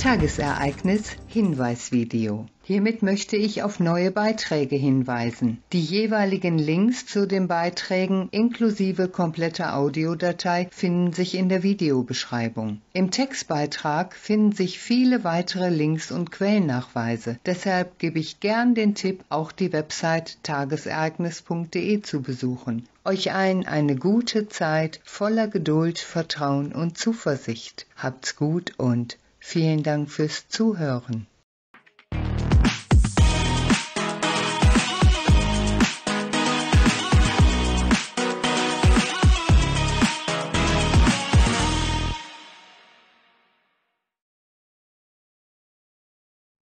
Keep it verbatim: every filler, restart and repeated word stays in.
Tagesereignis Hinweisvideo. Hiermit möchte ich auf neue Beiträge hinweisen. Die jeweiligen Links zu den Beiträgen inklusive kompletter Audiodatei finden sich in der Videobeschreibung. Im Textbeitrag finden sich viele weitere Links und Quellennachweise. Deshalb gebe ich gern den Tipp, auch die Website tagesereignis punkt de zu besuchen. Euch allen eine gute Zeit voller Geduld, Vertrauen und Zuversicht. Habt's gut und vielen Dank fürs Zuhören.